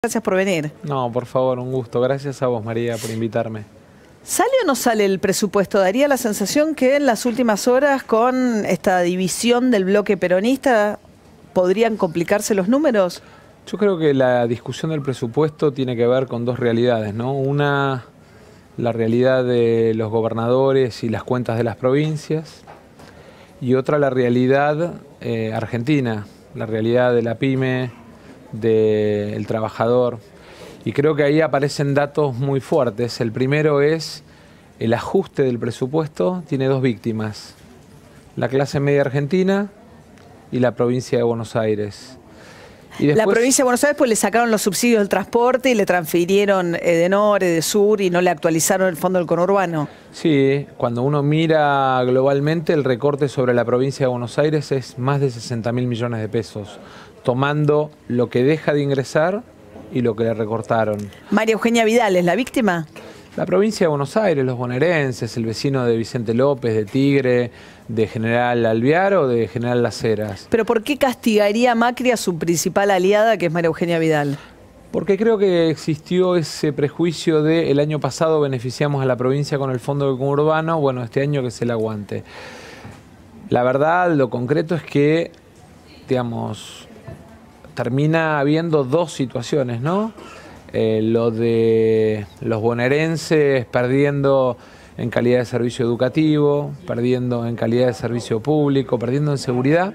Gracias por venir. No, por favor, un gusto. Gracias a vos, María, por invitarme. ¿Sale o no sale el presupuesto? Daría la sensación que en las últimas horas, con esta división del bloque peronista, ¿podrían complicarse los números? Yo creo que la discusión del presupuesto tiene que ver con dos realidades, ¿no? Una, la realidad de los gobernadores y las cuentas de las provincias, y otra, la realidad argentina, la realidad de la pyme, del trabajador. Y creo que ahí aparecen datos muy fuertes. El primero es el ajuste del presupuesto, tiene dos víctimas: la clase media argentina y la provincia de Buenos Aires. Y después, la provincia de Buenos Aires, pues le sacaron los subsidios del transporte y le transfirieron Edenor, Edesur, y no le actualizaron el fondo del conurbano. Sí, cuando uno mira globalmente, el recorte sobre la provincia de Buenos Aires es más de 60.000 millones de pesos, tomando lo que deja de ingresar y lo que le recortaron. María Eugenia Vidal es la víctima. La provincia de Buenos Aires, los bonaerenses, el vecino de Vicente López, de Tigre, de General Alvear o de General Las Heras. ¿Pero por qué castigaría Macri a su principal aliada, que es María Eugenia Vidal? Porque creo que existió ese prejuicio de el año pasado beneficiamos a la provincia con el fondo del conurbano, bueno, este año que se le aguante. La verdad, lo concreto es que, digamos, termina habiendo dos situaciones, ¿no? Lo de los bonaerenses perdiendo en calidad de servicio educativo, perdiendo en calidad de servicio público, perdiendo en seguridad.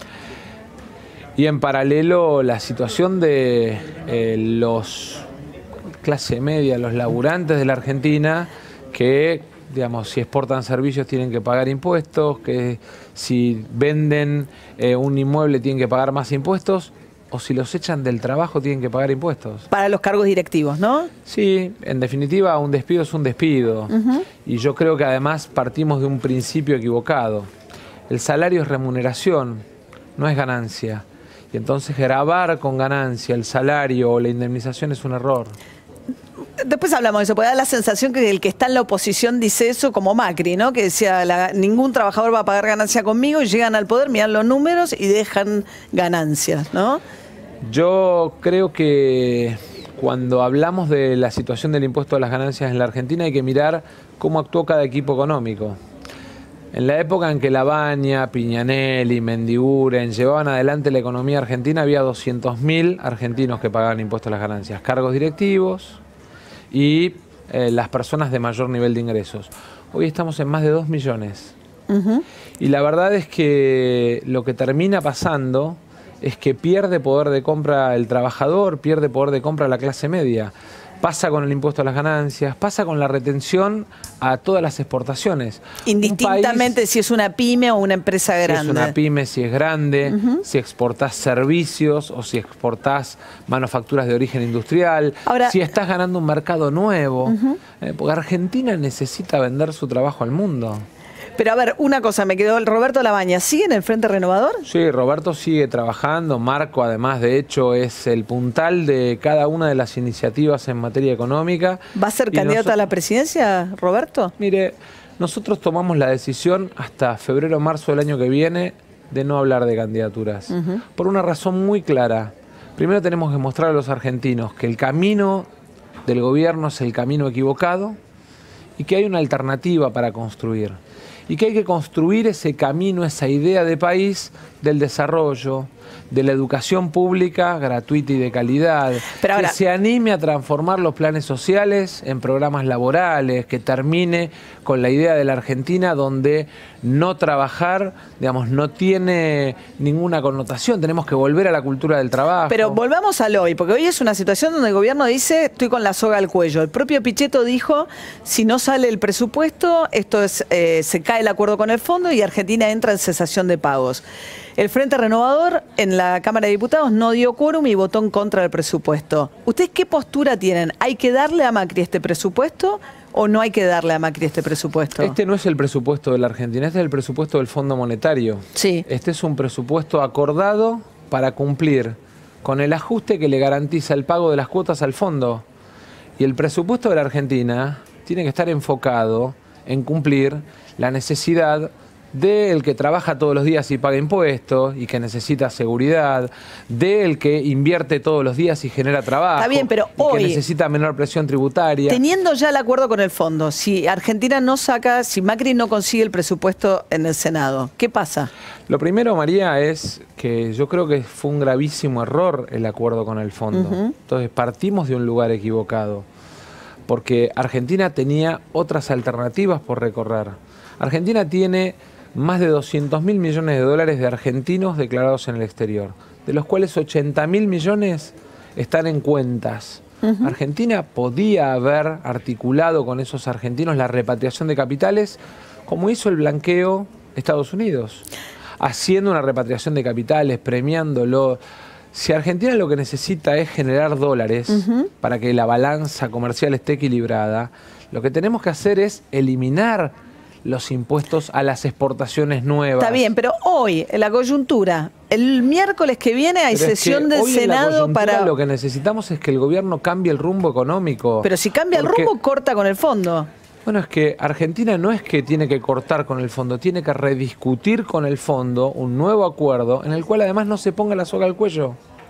Y en paralelo la situación de los clase media, los laburantes de la Argentina, que, digamos, si exportan servicios tienen que pagar impuestos, que si venden un inmueble tienen que pagar más impuestos, o si los echan del trabajo tienen que pagar impuestos. Para los cargos directivos, ¿no? Sí, en definitiva un despido es un despido. Y yo creo que además partimos de un principio equivocado. El salario es remuneración, no es ganancia. Y entonces gravar con ganancia el salario o la indemnización es un error. Después hablamos de eso, porque da la sensación que el que está en la oposición dice eso, como Macri, ¿no? Que decía, ningún trabajador va a pagar ganancia conmigo, y llegan al poder, miran los números y dejan ganancias, ¿no? Yo creo que cuando hablamos de la situación del impuesto a las ganancias en la Argentina hay que mirar cómo actuó cada equipo económico. En la época en que Labaña, Piñanelli, Mendiguren llevaban adelante la economía argentina, había 200.000 argentinos que pagaban impuestos a las ganancias, cargos directivos y las personas de mayor nivel de ingresos. Hoy estamos en más de 2 millones. Y la verdad es que lo que termina pasando es que pierde poder de compra el trabajador, pierde poder de compra la clase media. Pasa con el impuesto a las ganancias, pasa con la retención a todas las exportaciones. Indistintamente si es una pyme o una empresa grande. Si es una pyme, si es grande, si exportás servicios o si exportás manufacturas de origen industrial, ahora, si estás ganando un mercado nuevo. Porque Argentina necesita vender su trabajo al mundo. Pero a ver, una cosa, me quedó, Roberto Labaña, ¿sigue en el Frente Renovador? Sí, Roberto sigue trabajando. Marco, además, de hecho, es el puntal de cada una de las iniciativas en materia económica. ¿Va a ser candidato a la presidencia, Roberto? Mire, nosotros tomamos la decisión hasta febrero o marzo del año que viene de no hablar de candidaturas. Por una razón muy clara. Primero tenemos que mostrar a los argentinos que el camino del gobierno es el camino equivocado y que hay una alternativa para construir. Y que hay que construir ese camino, esa idea de país del desarrollo, de la educación pública gratuita y de calidad, que se anime a transformar los planes sociales en programas laborales, que termine con la idea de la Argentina donde no trabajar, digamos, no tiene ninguna connotación. Tenemos que volver a la cultura del trabajo. Pero volvamos al hoy, porque hoy es una situación donde el gobierno dice, estoy con la soga al cuello. El propio Pichetto dijo, si no sale el presupuesto, esto es, se cae el acuerdo con el fondo y Argentina entra en cesación de pagos. El Frente Renovador en la Cámara de Diputados no dio quórum y votó en contra del presupuesto. ¿Ustedes qué postura tienen? ¿Hay que darle a Macri este presupuesto o no hay que darle a Macri este presupuesto? Este no es el presupuesto de la Argentina, este es el presupuesto del Fondo Monetario. Sí. Este es un presupuesto acordado para cumplir con el ajuste que le garantiza el pago de las cuotas al fondo. Y el presupuesto de la Argentina tiene que estar enfocado en cumplir la necesidad del que trabaja todos los días y paga impuestos y que necesita seguridad, del que invierte todos los días y genera trabajo. Está bien, pero y hoy, que necesita menor presión tributaria. Teniendo ya el acuerdo con el fondo, si Argentina no saca, si Macri no consigue el presupuesto en el Senado, ¿qué pasa? Lo primero, María, es que yo creo que fue un gravísimo error el acuerdo con el fondo. Entonces partimos de un lugar equivocado, porque Argentina tenía otras alternativas por recorrer. Argentina tiene más de 200.000 millones de dólares de argentinos declarados en el exterior, de los cuales 80.000 millones están en cuentas. Argentina podía haber articulado con esos argentinos la repatriación de capitales, como hizo el blanqueo Estados Unidos, haciendo una repatriación de capitales, premiándolo. Si Argentina lo que necesita es generar dólares para que la balanza comercial esté equilibrada, lo que tenemos que hacer es eliminar los impuestos a las exportaciones nuevas. Está bien, pero hoy, en la coyuntura, el miércoles que viene hay sesión del Senado para... Lo que necesitamos es que el gobierno cambie el rumbo económico. Pero si cambia el rumbo, corta con el fondo. Bueno, es que Argentina no es que tiene que cortar con el fondo, tiene que rediscutir con el fondo un nuevo acuerdo en el cual además no se ponga la soga al cuello.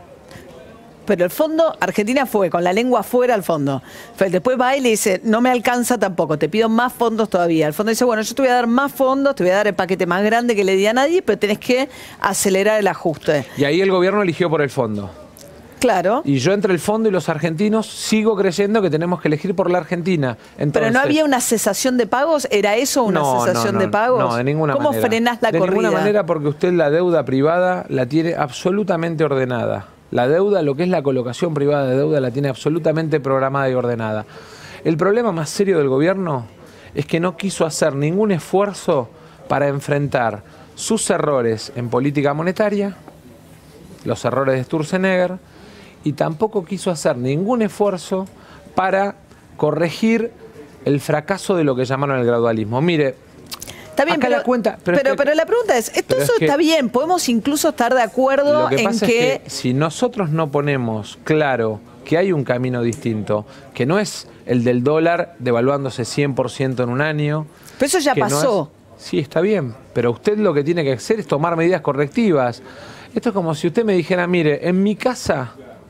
Pero el fondo, Argentina fue con la lengua afuera al fondo. Después va y le dice, no me alcanza tampoco, te pido más fondos todavía. El fondo dice, bueno, yo te voy a dar más fondos, te voy a dar el paquete más grande que le di a nadie, pero tenés que acelerar el ajuste. Y ahí el gobierno eligió por el fondo. Claro. Y yo entre el fondo y los argentinos sigo creyendo que tenemos que elegir por la Argentina. Entonces, ¿pero no había una cesación de pagos? ¿Era eso una cesación de pagos? No, de ninguna manera. ¿Cómo frenás la corrida? De ninguna manera, porque usted la deuda privada la tiene absolutamente ordenada. La deuda, lo que es la colocación privada de deuda, la tiene absolutamente programada y ordenada. El problema más serio del gobierno es que no quiso hacer ningún esfuerzo para enfrentar sus errores en política monetaria, los errores de Sturzenegger, y tampoco quiso hacer ningún esfuerzo para corregir el fracaso de lo que llamaron el gradualismo. Mire, está bien, pero la pregunta es, esto está bien, podemos incluso estar de acuerdo en que... si nosotros no ponemos claro que hay un camino distinto, que no es el del dólar devaluándose 100% en un año... Pero eso ya pasó. Sí, está bien, pero usted lo que tiene que hacer es tomar medidas correctivas. Esto es como si usted me dijera, mire, en mi casa,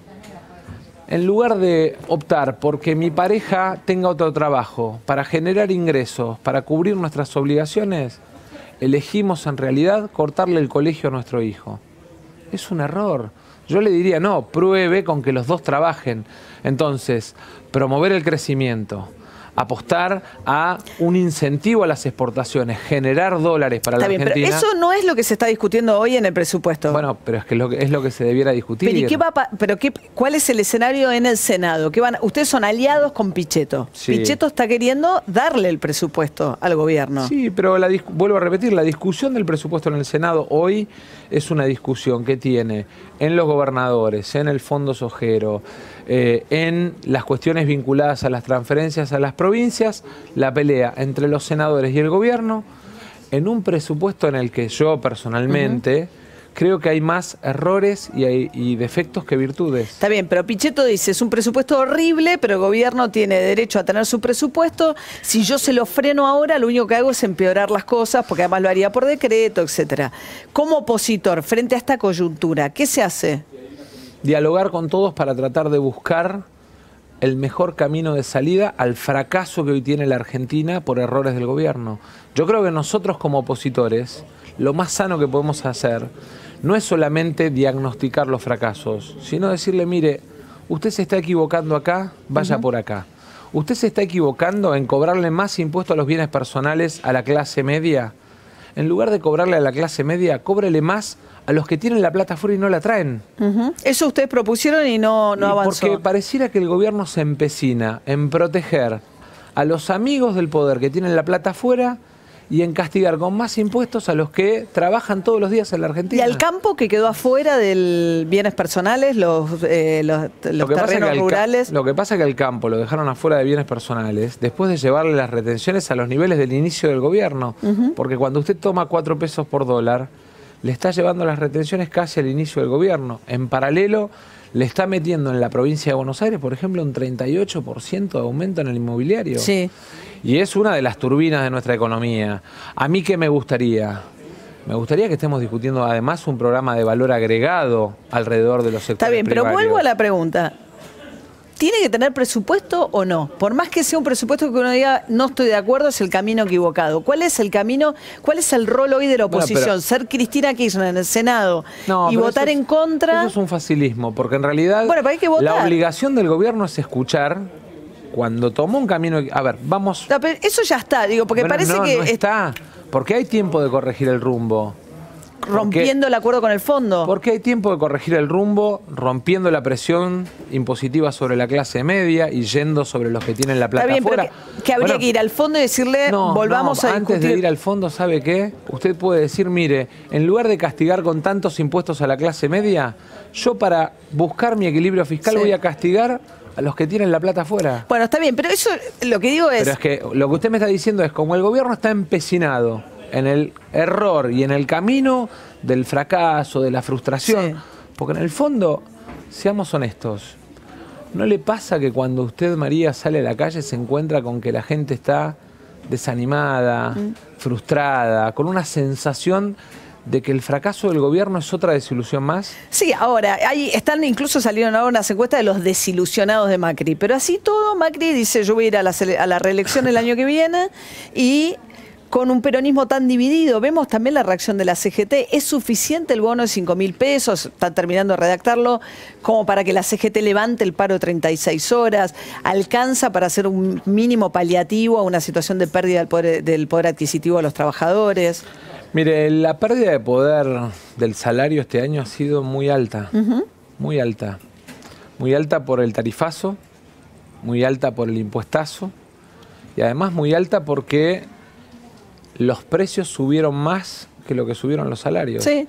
en lugar de optar porque mi pareja tenga otro trabajo para generar ingresos, para cubrir nuestras obligaciones, elegimos en realidad cortarle el colegio a nuestro hijo. Es un error. Yo le diría, no, pruebe con que los dos trabajen. Entonces, promover el crecimiento, apostar a un incentivo a las exportaciones, generar dólares para la Argentina. Bien, pero eso no es lo que se está discutiendo hoy en el presupuesto. Bueno, pero es que es lo que se debiera discutir. ¿Cuál es el escenario en el Senado? Ustedes son aliados con Pichetto. Sí. Pichetto está queriendo darle el presupuesto al gobierno. Sí, pero vuelvo a repetir, la discusión del presupuesto en el Senado hoy es una discusión que tiene en los gobernadores, en el Fondo Sojero, en las cuestiones vinculadas a las transferencias a las provincias, la pelea entre los senadores y el gobierno, en un presupuesto en el que yo personalmente creo que hay más errores y defectos que virtudes. Está bien, pero Pichetto dice, es un presupuesto horrible, pero el gobierno tiene derecho a tener su presupuesto. Si yo se lo freno ahora, lo único que hago es empeorar las cosas, porque además lo haría por decreto, etcétera. Como opositor, frente a esta coyuntura, ¿qué se hace? Dialogar con todos para tratar de buscar el mejor camino de salida al fracaso que hoy tiene la Argentina por errores del gobierno. Yo creo que nosotros como opositores, lo más sano que podemos hacer no es solamente diagnosticar los fracasos, sino decirle, mire, usted se está equivocando acá, vaya por acá. Usted se está equivocando en cobrarle más impuestos a los bienes personales a la clase media. En lugar de cobrarle a la clase media, cóbrele más a los que tienen la plata afuera y no la traen. Eso ustedes propusieron y no avanzó. Porque pareciera que el gobierno se empecina en proteger a los amigos del poder que tienen la plata afuera y en castigar con más impuestos a los que trabajan todos los días en la Argentina. ¿Y al campo que quedó afuera del bienes personales, los terrenos rurales? Lo que pasa es que al campo lo dejaron afuera de bienes personales después de llevarle las retenciones a los niveles del inicio del gobierno. Porque cuando usted toma 4 pesos por dólar, le está llevando las retenciones casi al inicio del gobierno. En paralelo, le está metiendo en la provincia de Buenos Aires, por ejemplo, un 38% de aumento en el inmobiliario. Sí. Y es una de las turbinas de nuestra economía. ¿A mí qué me gustaría? Me gustaría que estemos discutiendo además un programa de valor agregado alrededor de los sectores Está bien, primarios. pero vuelvo a la pregunta. ¿Tiene que tener presupuesto o no? Por más que sea un presupuesto que uno diga, no estoy de acuerdo, es el camino equivocado. ¿Cuál es el camino, cuál es el rol hoy de la oposición? Bueno, Ser Cristina Kirchner en el Senado y votar en contra. Eso es un facilismo, porque en realidad Bueno, pero hay que votar. La obligación del gobierno es escuchar cuando tomó un camino. A ver, vamos. No, pero eso ya está, digo, porque Bueno, parece no, que no está, porque hay tiempo de corregir el rumbo. rompiendo el acuerdo con el fondo. Porque hay tiempo de corregir el rumbo, rompiendo la presión impositiva sobre la clase media y yendo sobre los que tienen la plata Está bien, afuera. pero que habría que ir al fondo y decirle, volvamos a discutir. Antes de ir al fondo, ¿sabe qué? Usted puede decir, mire, en lugar de castigar con tantos impuestos a la clase media, yo para buscar mi equilibrio fiscal voy a castigar a los que tienen la plata afuera. Bueno, está bien, pero eso lo que digo es... Pero es que lo que usted me está diciendo es, como el gobierno está empecinado en el error y en el camino del fracaso, de la frustración, porque en el fondo, seamos honestos, ¿no le pasa que cuando usted, María, sale a la calle se encuentra con que la gente está desanimada, frustrada, con una sensación de que el fracaso del gobierno es otra desilusión más? Sí, ahora, incluso salieron ahora unas encuestas de los desilusionados de Macri, pero así todo, Macri dice, yo voy a ir a la reelección el año que viene y... Con un peronismo tan dividido, vemos también la reacción de la CGT. ¿Es suficiente el bono de 5.000 pesos? Están terminando de redactarlo, como para que la CGT levante el paro de 36 horas. ¿Alcanza para hacer un mínimo paliativo a una situación de pérdida del poder adquisitivo de los trabajadores? Mire, la pérdida de poder del salario este año ha sido muy alta. Muy alta. Muy alta por el tarifazo, muy alta por el impuestazo y además muy alta porque los precios subieron más que lo que subieron los salarios. Sí.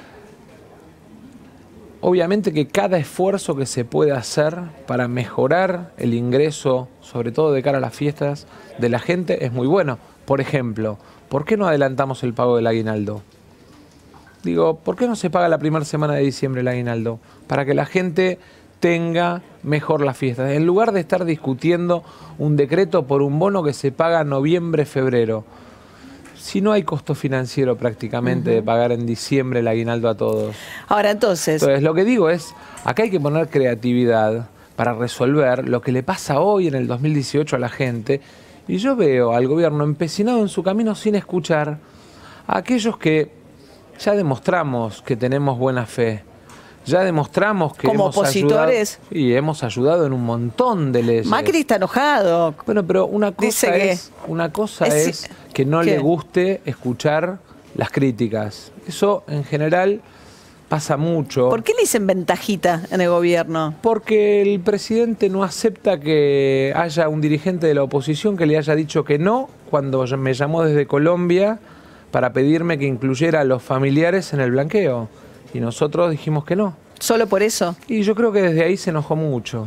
Obviamente que cada esfuerzo que se puede hacer para mejorar el ingreso, sobre todo de cara a las fiestas de la gente, es muy bueno. Por ejemplo, ¿por qué no adelantamos el pago del aguinaldo? Digo, ¿por qué no se paga la primera semana de diciembre el aguinaldo? Para que la gente tenga mejor las fiestas. En lugar de estar discutiendo un decreto por un bono que se paga noviembre, febrero. Si no hay costo financiero prácticamente de pagar en diciembre el aguinaldo a todos. Ahora, entonces, lo que digo es, acá hay que poner creatividad para resolver lo que le pasa hoy en el 2018 a la gente. Y yo veo al gobierno empecinado en su camino sin escuchar a aquellos que ya demostramos que tenemos buena fe. Ya demostramos que como opositores. Y hemos ayudado en un montón de leyes. Macri está enojado. Bueno, pero una cosa es que no le guste escuchar las críticas. Eso en general pasa mucho. ¿Por qué le dicen ventajita en el gobierno? Porque el presidente no acepta que haya un dirigente de la oposición que le haya dicho que no cuando me llamó desde Colombia para pedirme que incluyera a los familiares en el blanqueo. Y nosotros dijimos que no. ¿Solo por eso? Y yo creo que desde ahí se enojó mucho.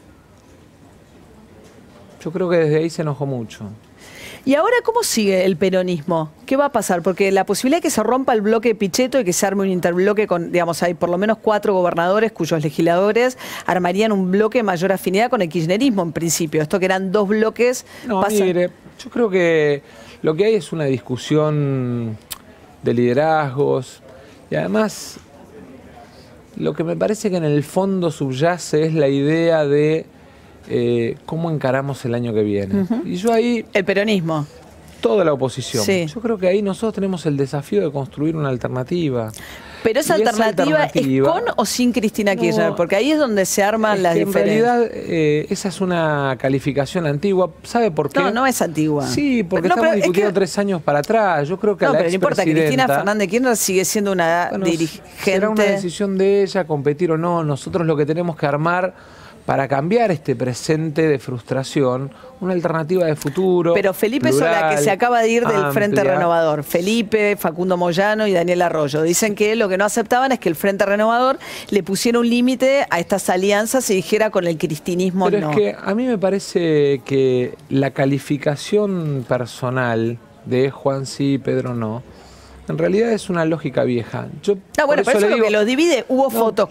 ¿Y ahora cómo sigue el peronismo? ¿Qué va a pasar? Porque la posibilidad de que se rompa el bloque Pichetto y que se arme un interbloque con, digamos, hay por lo menos 4 gobernadores cuyos legisladores armarían un bloque de mayor afinidad con el kirchnerismo en principio. Esto que eran 2 bloques... No, mire, yo creo que lo que hay es una discusión de liderazgos y además lo que me parece que en el fondo subyace es la idea de cómo encaramos el año que viene. Y yo ahí... El peronismo. Toda la oposición. Sí. Yo creo que ahí nosotros tenemos el desafío de construir una alternativa. Pero esa alternativa es con o sin Cristina Kirchner, porque ahí es donde se arman las diferencias. En realidad esa es una calificación antigua. ¿Sabe por qué? No, no es antigua. Sí, porque estamos discutiendo 3 años para atrás. Yo creo que pero no importa, Cristina Fernández Kirchner sigue siendo una dirigente. Será una decisión de ella competir o no. Nosotros lo que tenemos que armar para cambiar este presente de frustración, una alternativa de futuro. Pero Felipe plural, Solá, que se acaba de ir del amplia. Frente Renovador, Felipe, Facundo Moyano y Daniel Arroyo, dicen que lo que no aceptaban es que el Frente Renovador le pusiera un límite a estas alianzas y dijera con el cristinismo Pero no. es que a mí me parece que la calificación personal de Juan sí, Pedro no, En realidad es una lógica vieja. Bueno, pero eso es lo que los divide. Hubo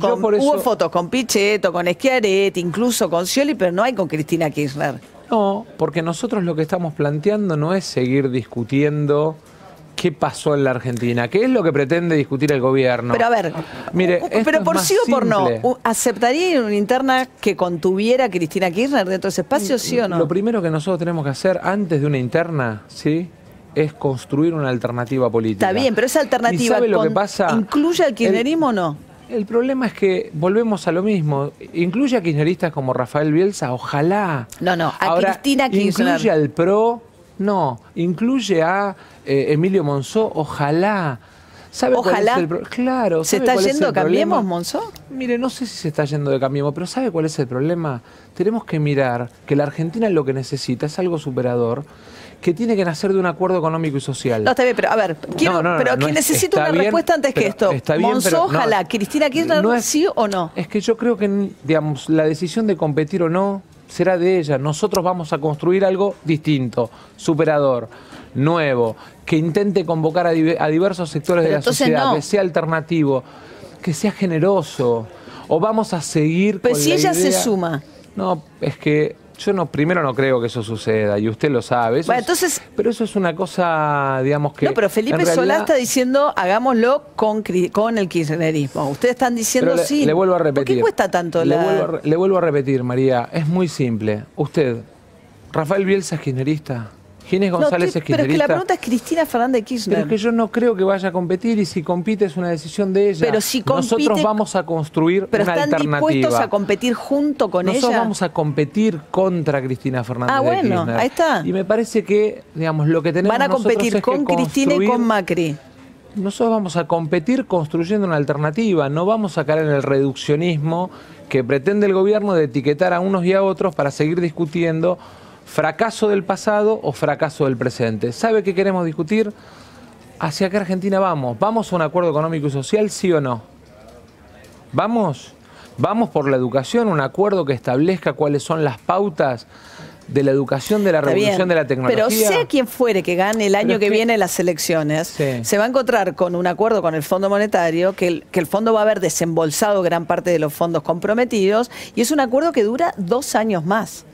fotos con Pichetto, con Schiaretti, incluso con Scioli, pero no hay con Cristina Kirchner. No, porque nosotros lo que estamos planteando no es seguir discutiendo qué pasó en la Argentina, qué es lo que pretende discutir el gobierno. Pero a ver, mire, pero por sí o por no, ¿aceptaría una interna que contuviera a Cristina Kirchner dentro de ese espacio, sí o no? Lo primero que nosotros tenemos que hacer antes de una interna, ¿sí?, es construir una alternativa política. Está bien, pero esa alternativa ¿incluye al kirchnerismo o no? El problema es que volvemos a lo mismo. ¿Incluye a kirchneristas como Rafael Bielsa? Ojalá. No, a Cristina Kirchner. ¿Incluye al PRO? No. ¿Incluye a Emilio Monzó? Ojalá. ¿Sabe Ojalá. Cuál es el claro. ¿Se está yendo de Cambiemos, Monzó? Mire, no sé si se está yendo de Cambiemos, pero ¿sabe cuál es el problema? Tenemos que mirar que la Argentina lo que necesita es algo superador, que tiene que nacer de un acuerdo económico y social. No, está bien, pero a ver, necesito una respuesta antes que esto. Está bien, Monzó, ojalá, Cristina Kirchner, ¿sí o no? Es que yo creo que, digamos, la decisión de competir o no será de ella. Nosotros vamos a construir algo distinto, superador, nuevo, que intente convocar a diversos sectores de la sociedad, que sea alternativo, que sea generoso. O vamos a seguir con la idea... Pero si ella se suma. No, es que yo primero no creo que eso suceda, y usted lo sabe. Pero eso es una cosa, digamos que... No, pero Felipe Solá está diciendo, hagámoslo con el kirchnerismo. Ustedes están diciendo sí. Le vuelvo a repetir. ¿Por qué cuesta tanto le vuelvo a repetir, María. Es muy simple. Usted, Rafael Bielsa es kirchnerista. Ginés González es kirchnerista. Pero es que la pregunta es Cristina Fernández Kirchner. Pero es que yo no creo que vaya a competir, y si compite es una decisión de ella. Pero si compite, nosotros vamos a construir una alternativa. ¿Pero están dispuestos a competir junto con ella? Nosotros vamos a competir contra Cristina Fernández de Kirchner. Ahí está. Y me parece que, digamos, lo que tenemos nosotros es que van a competir con Cristina y con Macri. Nosotros vamos a competir construyendo una alternativa. No vamos a caer en el reduccionismo que pretende el gobierno de etiquetar a unos y a otros para seguir discutiendo fracaso del pasado o fracaso del presente. ¿Sabe qué queremos discutir? ¿Hacia qué Argentina vamos? ¿Vamos a un acuerdo económico y social, sí o no? ¿Vamos? ¿Vamos por la educación, un acuerdo que establezca cuáles son las pautas de la educación, de la revolución de la tecnología? Pero sea quien fuere que gane el año que viene las elecciones, se va a encontrar con un acuerdo con el Fondo Monetario, que el fondo va a haber desembolsado gran parte de los fondos comprometidos, y es un acuerdo que dura 2 años más.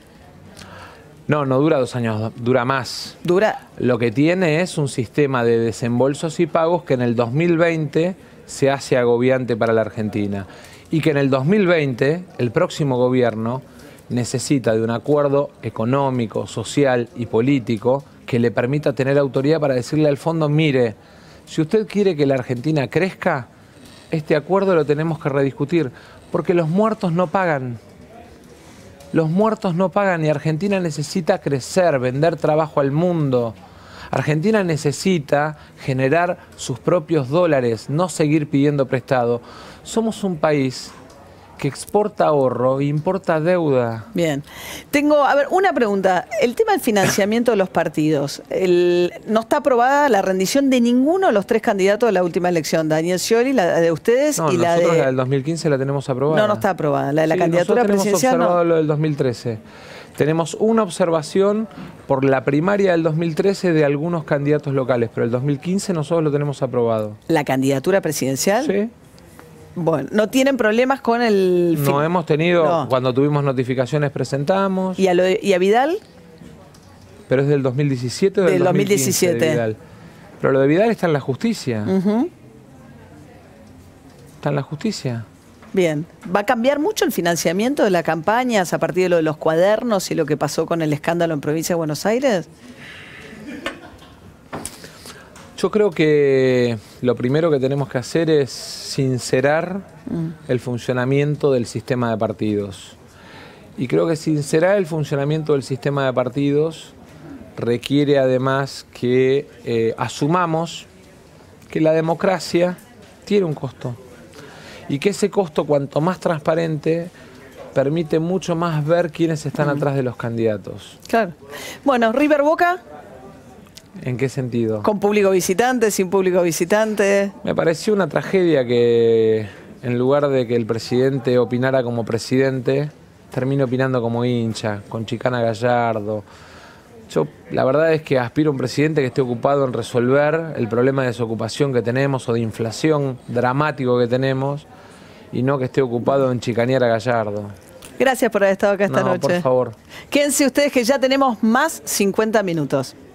No dura 2 años, dura más. Lo que tiene es un sistema de desembolsos y pagos que en el 2020 se hace agobiante para la Argentina. Y que en el 2020 el próximo gobierno necesita de un acuerdo económico, social y político que le permita tener autoridad para decirle al fondo, mire, si usted quiere que la Argentina crezca, este acuerdo lo tenemos que rediscutir, porque los muertos no pagan. Los muertos no pagan, y Argentina necesita crecer, vender trabajo al mundo. Argentina necesita generar sus propios dólares, no seguir pidiendo prestado. Somos un país que exporta ahorro e importa deuda. Bien. Tengo, una pregunta. El tema del financiamiento de los partidos. No está aprobada la rendición de ninguno de los 3 candidatos de la última elección. Daniel Scioli, la de ustedes y la de... nosotros la del 2015 la tenemos aprobada. No está aprobada. La de la candidatura presidencial tenemos observado lo del 2013. Tenemos una observación por la primaria del 2013 de algunos candidatos locales, pero el 2015 nosotros lo tenemos aprobado. ¿La candidatura presidencial? Sí. Bueno, ¿no tienen problemas con el...? No hemos tenido, cuando tuvimos notificaciones presentamos. ¿Y a Vidal? ¿Pero es del 2017 o del 2017? De Vidal. Pero lo de Vidal está en la justicia. Está en la justicia. Bien. ¿Va a cambiar mucho el financiamiento de las campañas a partir de lo de los cuadernos y lo que pasó con el escándalo en Provincia de Buenos Aires? Yo creo que lo primero que tenemos que hacer es sincerar el funcionamiento del sistema de partidos. Y creo que sincerar el funcionamiento del sistema de partidos requiere además que asumamos que la democracia tiene un costo. Y que ese costo, cuanto más transparente, permite mucho más ver quiénes están atrás de los candidatos. Claro. Bueno, River Boca... ¿En qué sentido? ¿Con público visitante, sin público visitante? Me pareció una tragedia que en lugar de que el presidente opinara como presidente, termine opinando como hincha, con Chicana Gallardo. Yo la verdad es que aspiro a un presidente que esté ocupado en resolver el problema de desocupación que tenemos o de inflación dramático que tenemos y no que esté ocupado en chicanear a Gallardo. Gracias por haber estado acá esta noche. Por favor. Quédense ustedes que ya tenemos más 50 minutos.